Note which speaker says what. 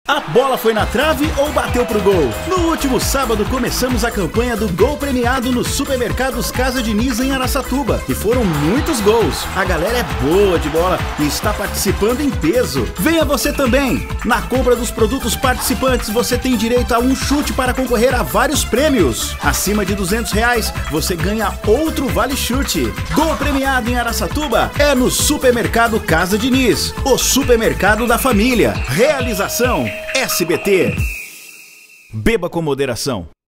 Speaker 1: A bola foi na trave ou bateu pro gol? No último sábado começamos a campanha do Gol Premiado nos supermercados Casa Diniz em Araçatuba e foram muitos gols. A galera é boa de bola e está participando em peso. Venha você também! Na compra dos produtos participantes você tem direito a um chute para concorrer a vários prêmios. Acima de R$200 você ganha outro vale chute. Gol Premiado em Araçatuba é no supermercado Casa Diniz, o supermercado da família. Realização SBT. Beba com moderação.